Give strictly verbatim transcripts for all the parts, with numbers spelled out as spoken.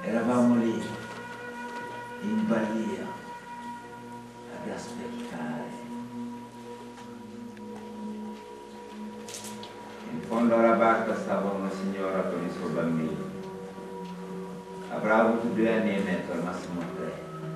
Eravamo lì, in balia, ad aspettare. In fondo alla barca stava una signora con il suo bambino. Avrà avuto due anni e mezzo, al massimo tre.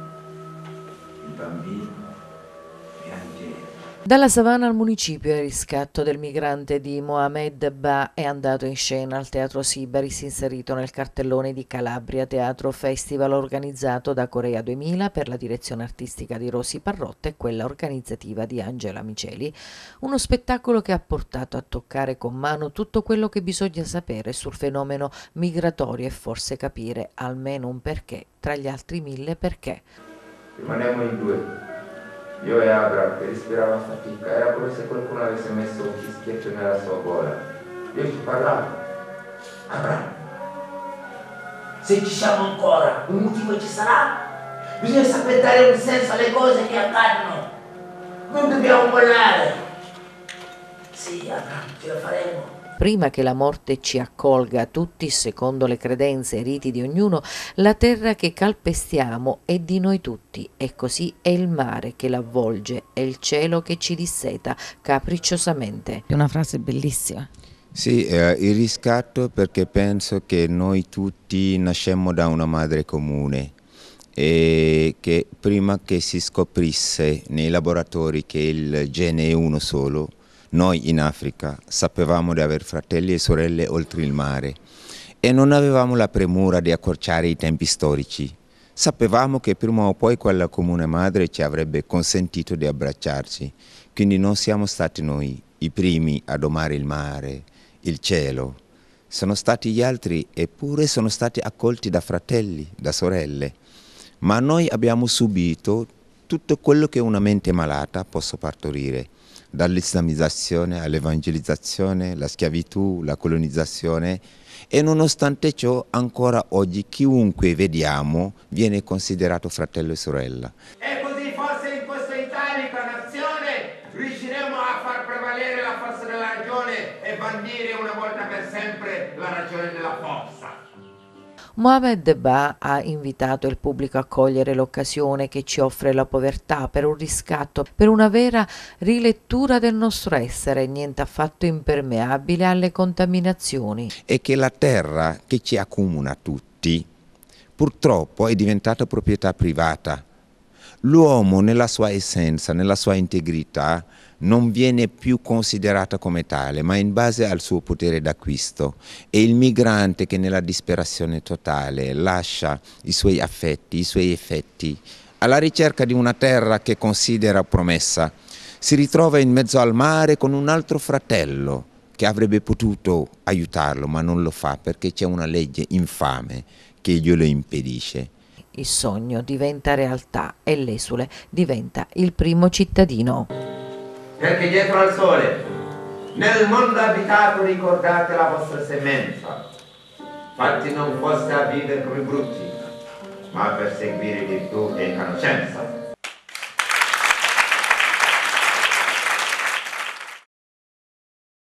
Il bambino piangeva. Dalla savana al municipio il riscatto del migrante di Mohamed Ba è andato in scena al Teatro Sibaris, inserito nel cartellone di Calabria Teatro Festival organizzato da Corea duemila per la direzione artistica di Rosy Parrotta e quella organizzativa di Angela Miceli. Uno spettacolo che ha portato a toccare con mano tutto quello che bisogna sapere sul fenomeno migratorio e forse capire almeno un perché tra gli altri mille perché. Rimanemmo in due. Io e Abra, che respirava a fatica, era come se qualcuno avesse messo un fischietto nella sua gola. Io ci parlavo. Abra, se ci siamo ancora, un motivo ci sarà. Bisogna saper dare un senso alle cose che accadono. Non dobbiamo mollare. Sì, Abra, ce la faremo. Prima che la morte ci accolga tutti secondo le credenze e riti di ognuno, la terra che calpestiamo è di noi tutti e così è il mare che l'avvolge, è il cielo che ci disseta capricciosamente. È una frase bellissima. Sì, eh, il riscatto perché penso che noi tutti nascemmo da una madre comune e che prima che si scoprisse nei laboratori che il gene è uno solo, noi in Africa sapevamo di avere fratelli e sorelle oltre il mare e non avevamo la premura di accorciare i tempi storici. Sapevamo che prima o poi quella comune madre ci avrebbe consentito di abbracciarci, quindi non siamo stati noi i primi a domare il mare, il cielo. Sono stati gli altri, eppure sono stati accolti da fratelli, da sorelle. Ma noi abbiamo subito tutto quello che una mente malata può partorire. Dall'islamizzazione all'evangelizzazione, la schiavitù, la colonizzazione e nonostante ciò ancora oggi chiunque vediamo viene considerato fratello e sorella. E così forse in questa italica nazione riusciremo a far prevalere la forza della ragione e bandire una volta per sempre la ragione della forza. Mohamed Ba ha invitato il pubblico a cogliere l'occasione che ci offre la povertà per un riscatto, per una vera rilettura del nostro essere, niente affatto impermeabile alle contaminazioni. E che la terra che ci accomuna tutti purtroppo è diventata proprietà privata. L'uomo nella sua essenza, nella sua integrità, non viene più considerata come tale, ma in base al suo potere d'acquisto. E il migrante che nella disperazione totale lascia i suoi affetti, i suoi effetti, alla ricerca di una terra che considera promessa, si ritrova in mezzo al mare con un altro fratello che avrebbe potuto aiutarlo, ma non lo fa perché c'è una legge infame che glielo impedisce. Il sogno diventa realtà e l'esule diventa il primo cittadino. Perché dietro al sole, nel mondo abitato ricordate la vostra semenza, fatti non foste a vivere come brutti, ma per seguire virtù e conoscenza.